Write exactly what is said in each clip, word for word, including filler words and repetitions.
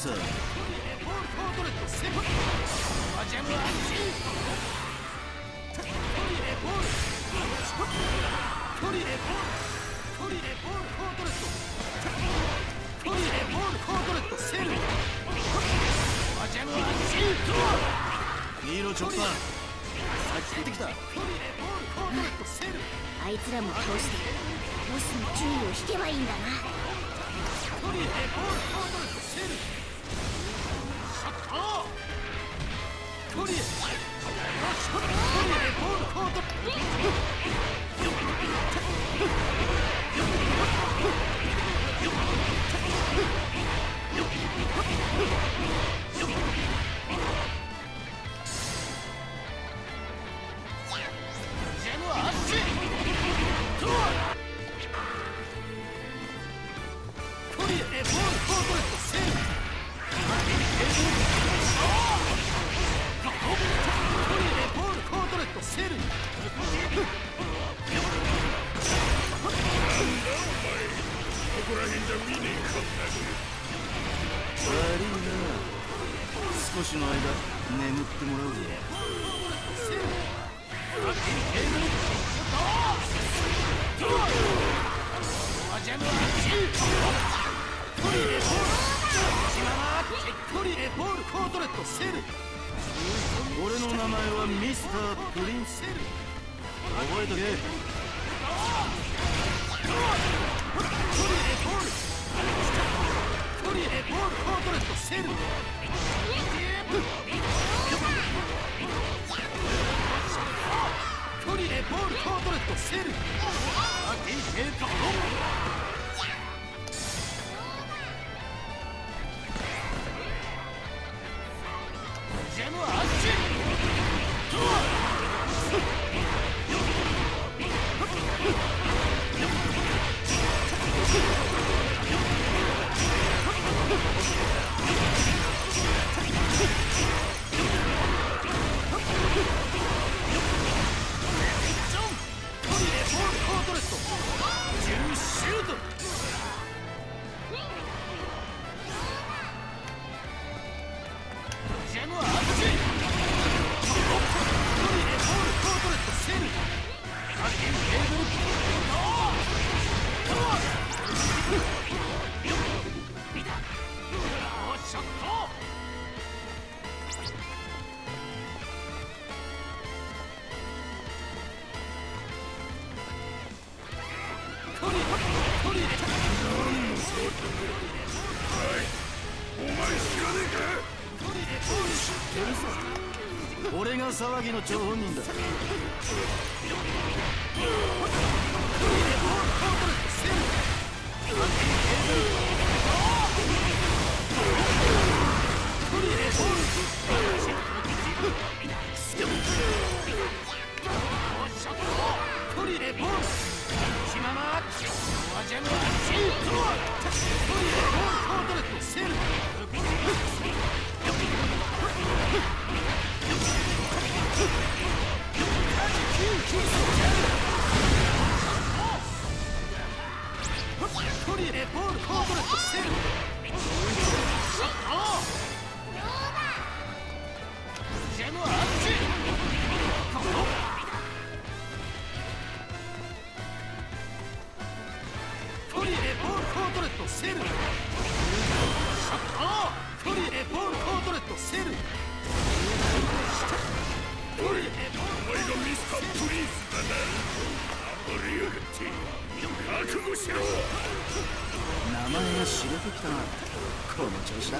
さ。ヒーローチョッパー、さっき出てきた。 あいつらも倒してボスの注意を引けばいいんだな。 少しの間眠ってもらうぜ。俺の名前はミスタープリンス。覚えとけ。俺が騒ぎの張本人だ。名前が知れてきたな。この調子だ。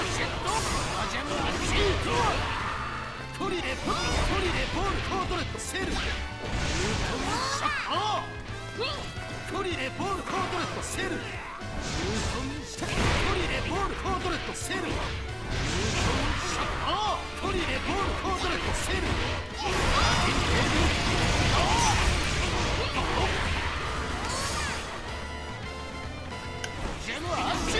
シェットジャムアッチトリレポトリレポールコートレットセルニュートンシャッタートリレポールコートレットセルニュートンシャッタートリレポールコートレットセルニュートンシャッタートリレポールコートレットセルニュージャムアッチ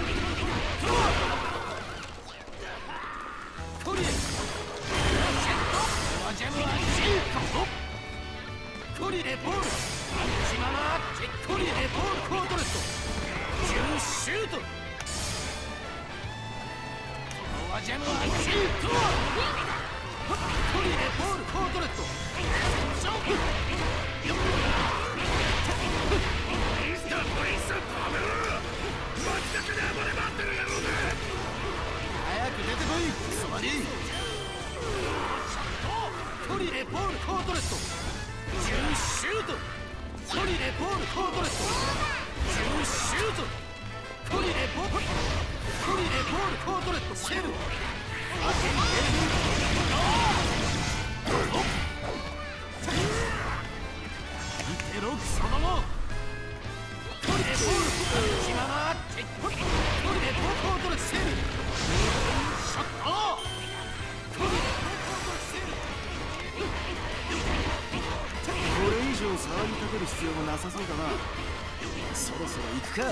トリレジャムアッチトリレポールアンチママトリレポールコートレットジュンシュートジャムアッチトリレポールコートレットジャンプミスタープリンスパメラ街中で暴れ回ってる野郎だ早く出てこいクソバディトリレポールコートレットジュンシュートトリレポールコートレットジュンシュートトリレポールトリレポールコートレットセルアテンテロクソどもトリレポールシママトリレポールコートレットセルシャッタートリレポールコートレットセルこれ以上騒ぎ立てる必要もなさそうだな。そろそろ行くか。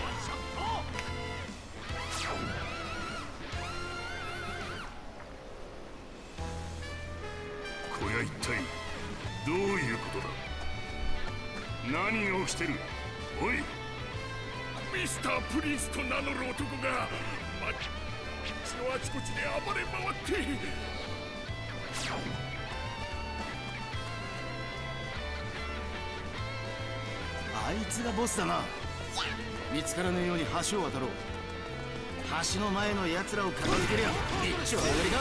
こや一体どういうことだ。何が起きてる。おいミスタープリンスと名乗る男が街のあちこちで暴れ回ってあいつがボスだな。見つからねえように橋を渡ろう。橋の前の奴らを片付けりゃ一丁上がりだ。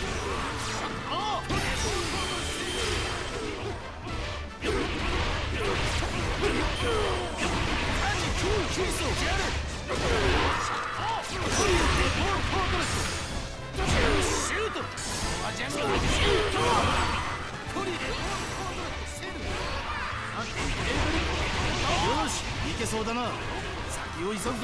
よし、いけそうだな。先を急ぐぞ。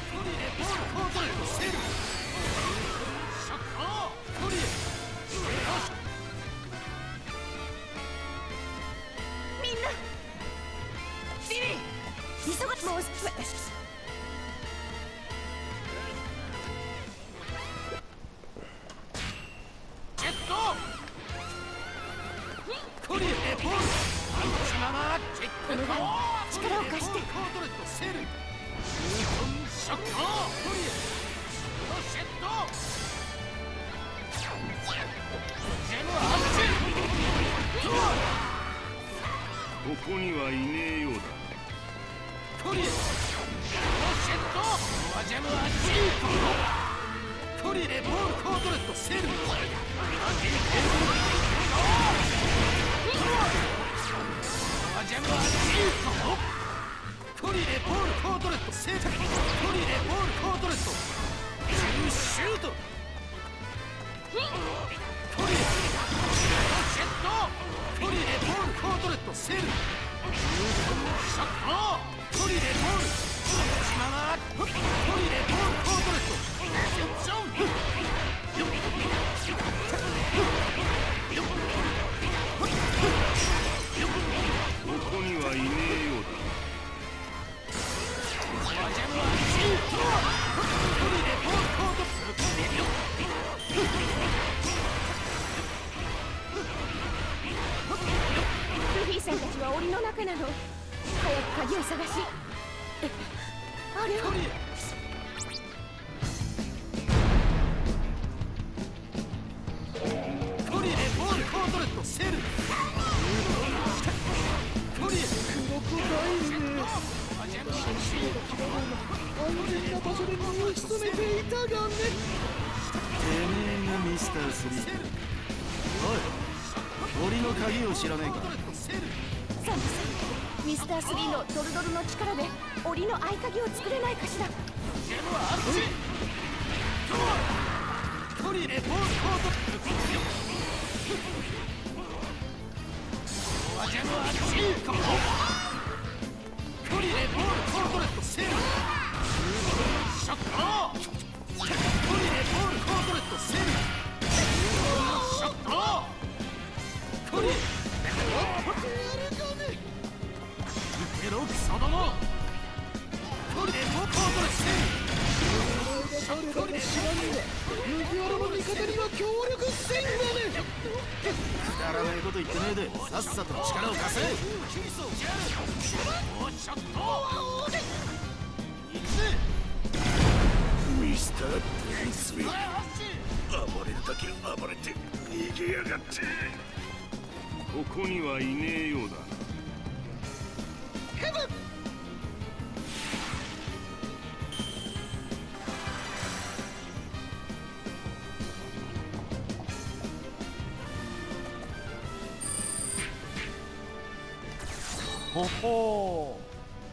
みんなビビ急がもうジェットトリレポールアンチママチェック力を貸してコートレットセルニュートンシャッタートリレロシェットジェムアッチここにはいねえようだ。 トリレロシェットジェムアッチトリレポールコートレットセルニュージェムアッチトリレポールコートレットセートトリレポールコートレットジュンシュートトリレロシェットトリレポールコートレットセルシャッタートリレポールシママトリレポールコートレットセッションここにはいねえようだ。 ルフィさんたちは檻の中なの。早く鍵を探し。あれはトリレポールコートレットセルトリレクロコダイルね。安全な場所で身を潜めていたがね。 てめえがミスタースリー。おい、檻の鍵を知らねえか。 サンドさん、ミスタースリーのドルドルの力で檻の合鍵を作れないかしら。 ジェムアッチリレボールコートわじゃのあっちこトリレボールコートレットセールショットトリレボールコートレットセールショットトリレケロクソどもトリレボールコートレットセール誰だか知らねえ麦わらの味方には協力せんがね。 くだらないこと言ってねえでさっさと力を貸せ。もうちょっと行くぜミスター・プリンスめ、暴れるだけ暴れて逃げやがって。ここにはいねえようだな。 ヘブンほほー。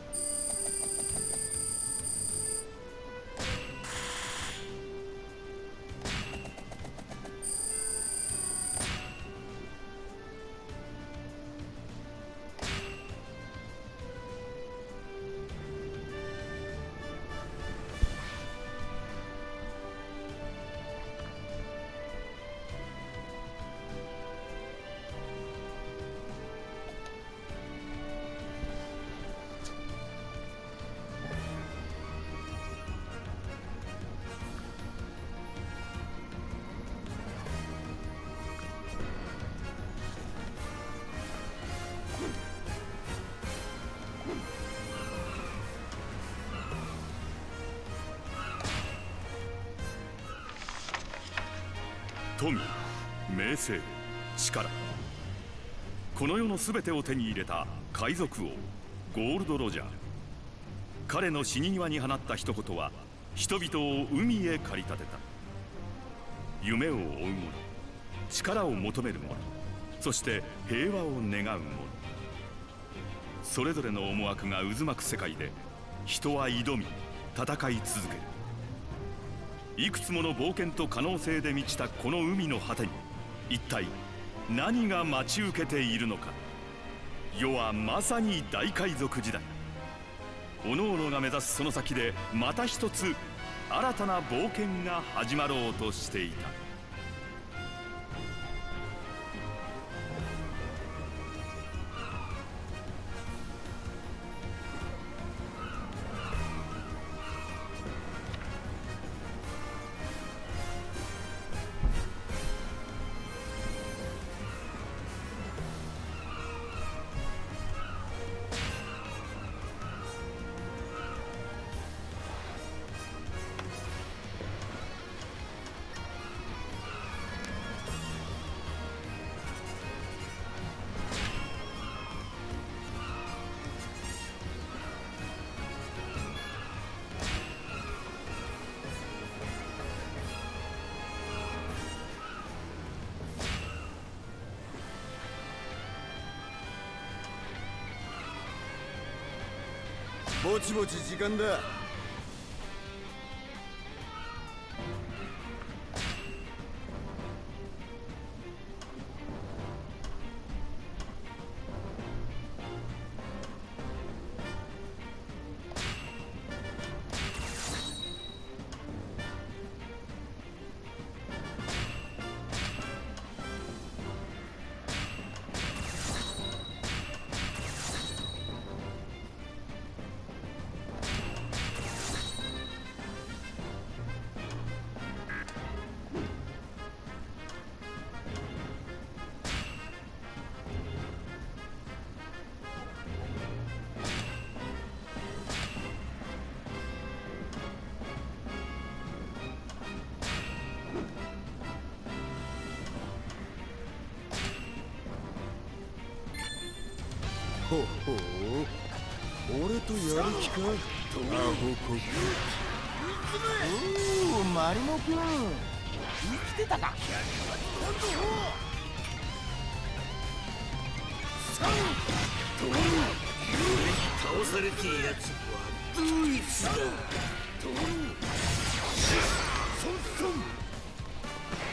富、名声、力、この世の全てを手に入れた海賊王ゴールド・ロジャー。彼の死に際に放った一言は人々を海へ駆り立てた。夢を追う者、力を求める者、そして平和を願う者、それぞれの思惑が渦巻く世界で人は挑み戦い続ける。いくつもの冒険と可能性で満ちたこの海の果てに一体何が待ち受けているのか。世はまさに大海賊時代。各々が目指すその先でまた一つ新たな冒険が始まろうとしていた。 ぼちぼち時間だ。ほほう、俺とやる気か、アホコ。 おお、マリモ君生きてたか。 倒されてえやつはドイツだ。ソンソン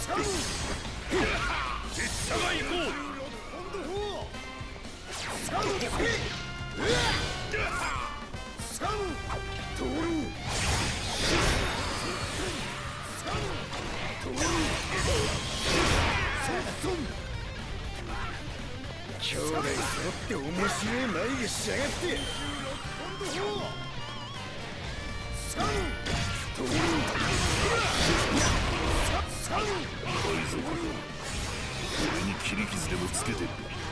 拙者が行こう。 兄弟揃って面白い眉毛しやがって。 俺に切り傷でもつけてる。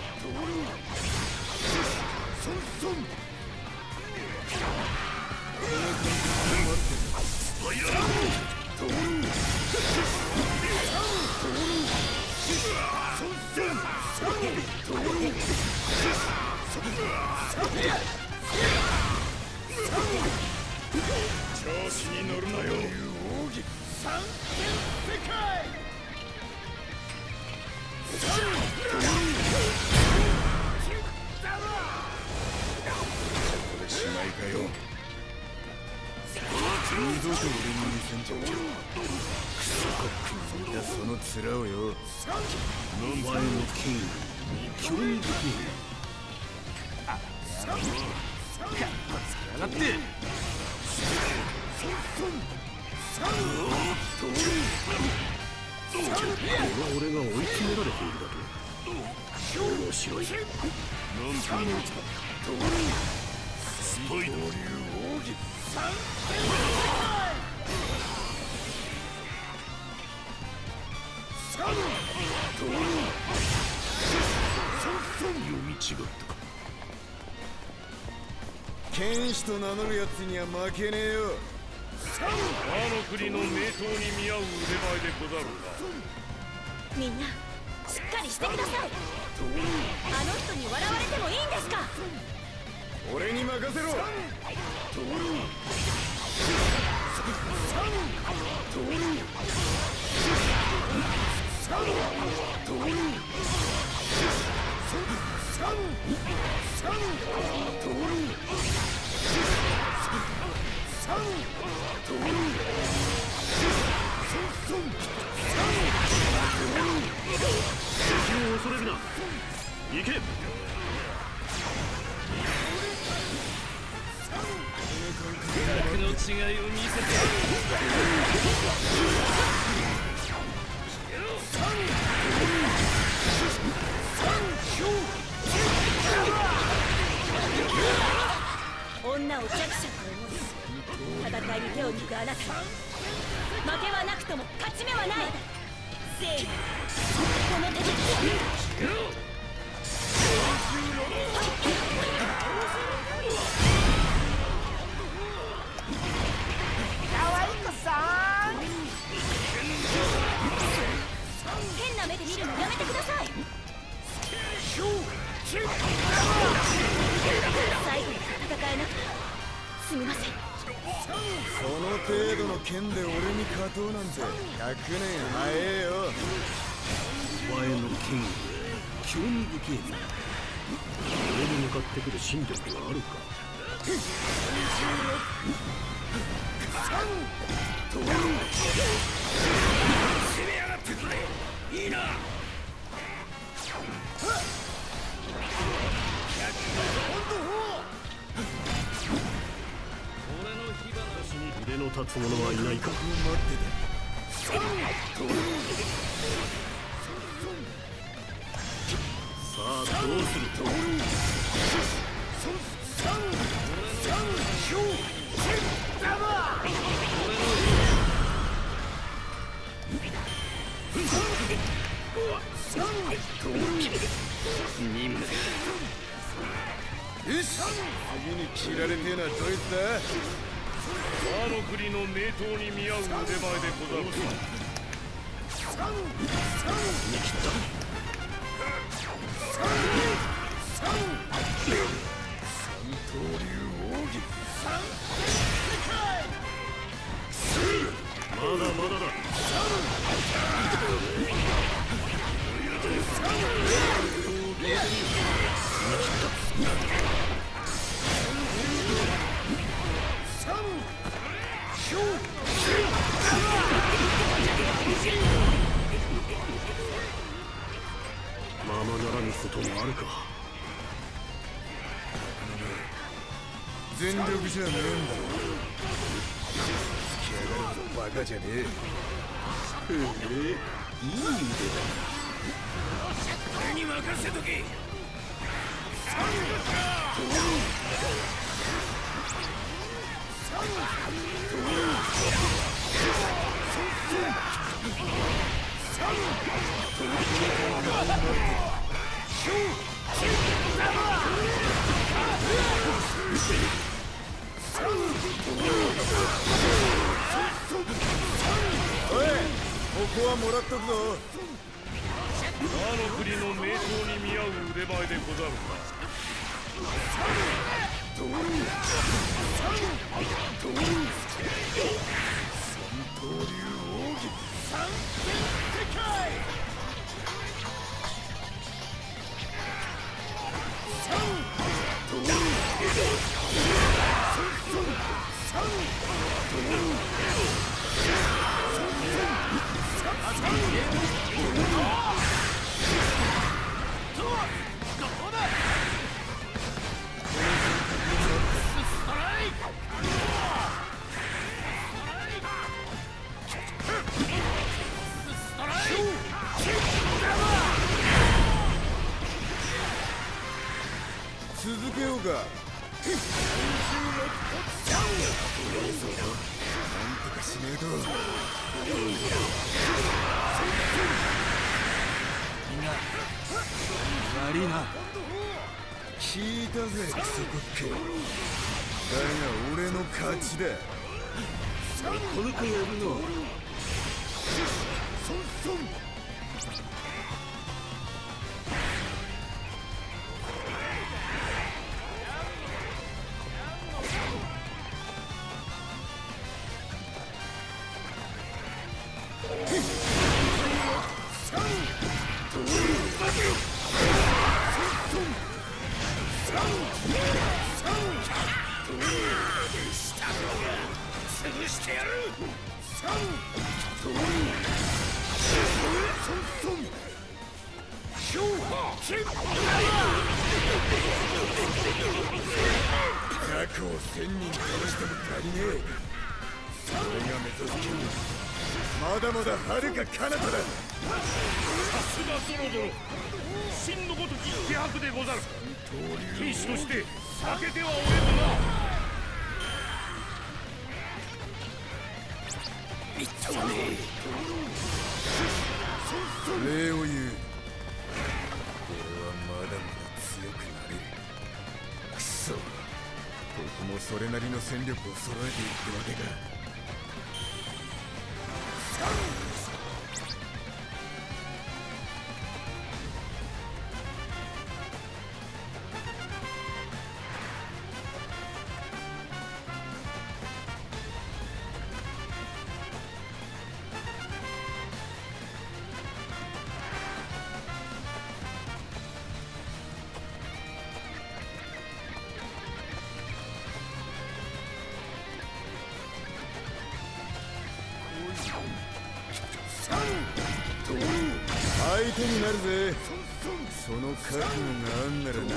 調子に乗るなよ。奥義三天世界。これしまいかよ。二度と俺に見せんとクソコックに似たその面をよ。お前の剣に興味深い。 かっこつけやがって。これは俺が追い詰められているだと。面白い。 なんというスパイダー奥義三読み違ったか。 剣士と名乗るやつには負けねえよ。 ワノ国の名刀に見合う腕前でござるか。 みんなしっかりしてください。あの人に笑われてもいいんですか。 俺に任せろ。 敵を恐れるな。行け。格の違いを見せてやる。 女を弱者と思い戦いに手を抜くあなたに負けはなくとも勝ち目はない。正義この手で変な目で見るのやめてください。最後まで戦えなくてすみません。 その程度の剣で俺に勝とうなんてひゃくねん早えよ。 お前の剣興味深いな。俺に向かってくる心力はあるか。 攻めやがってくれ。いいな。 腕の立つ者はいないか。さあどうする。任務よし、次に切られてえのはどいつだ。 ワノ国の名刀に見合う腕前でござる。 見切った。 三刀流奥義三まだまだだ。 こともあるか。全力じゃねえんだろ。突き上がるぞバカじゃねえ。へえ、いい腕だ。 俺に任せとけ。 おい、ここはもらっとくぞ。 他の国の名刀に見合う腕前でござるか。 続けようか。なんとかしねえと。 みんな悪いな。 聞いたぜクソコック。だが俺の勝ちだ。 この子やるの。 潰してやる。 雑魚を千人殺しても足りねえ。それが目指す剣はまだまだ遥か彼方だ。 さすがゾロゾロ、真のごとき気迫でござる。騎士として負けてはおれぬな。 みっともね礼を言う。俺はまだまだ強くなれる。くそ、ここもそれなりの戦力を揃えていくわけか。相手になるぜ。その覚悟があんならな。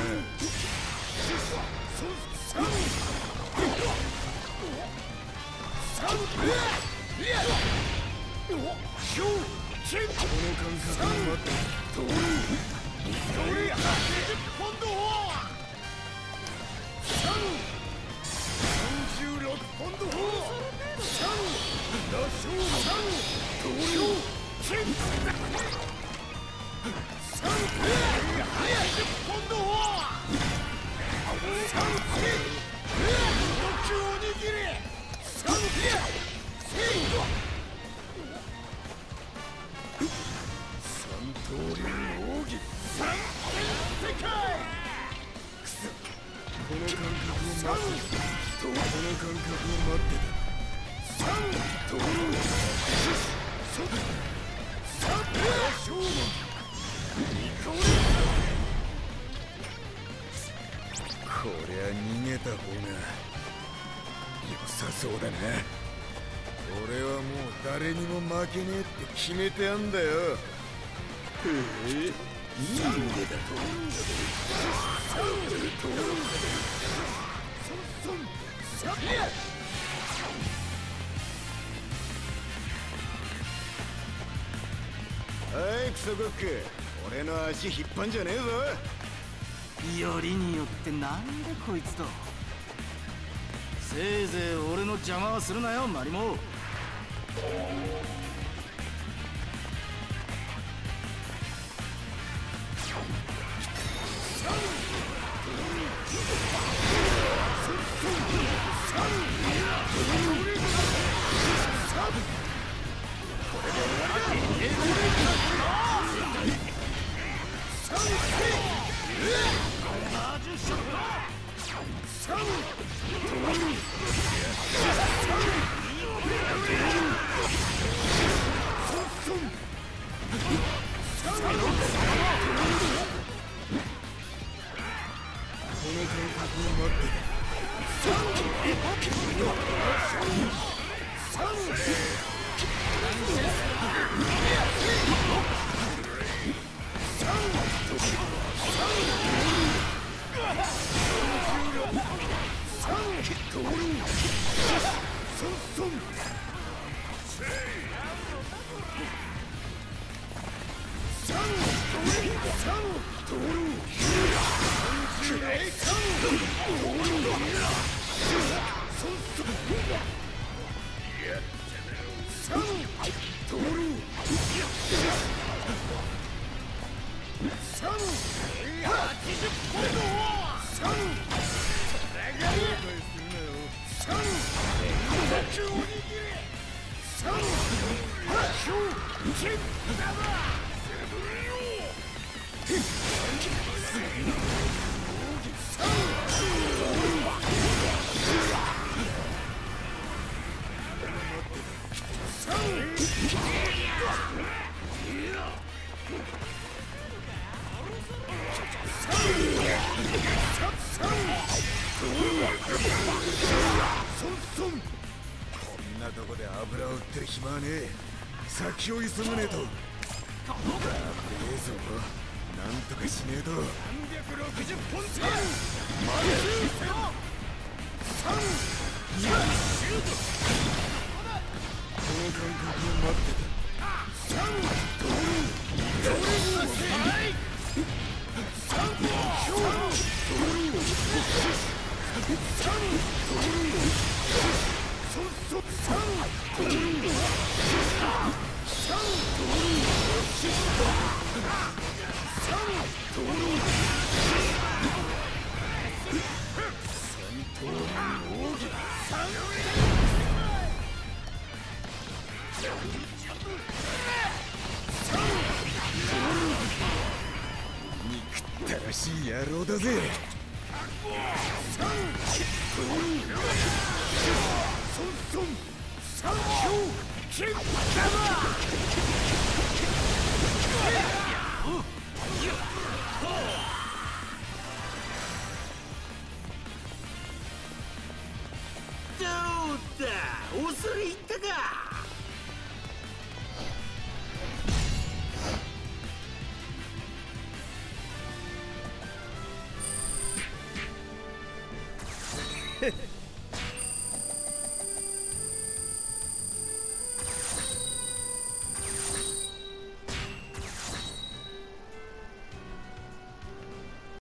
この感覚を待ってこりゃ逃げた方が良さそうだな。俺はもう誰にも負けねえって決めてあんだよ。へえ、 いい腕だ。はいクソゴック、俺の足引っ張んじゃねえぞ。 よりによってなんでこいつと。せいぜい俺の邪魔はするなよマリモ。 先を急がねえと。危ねえぞ。なんとかしねえと。さんびゃくろくじゅっぽんつけ。マルシュート。この感覚を待ってた。サントルトルサントルサントルそそサントルサントルサントル戦闘に奥義サン憎ったらしい野郎だぜ。サントルソンソンサンキョウキンダマ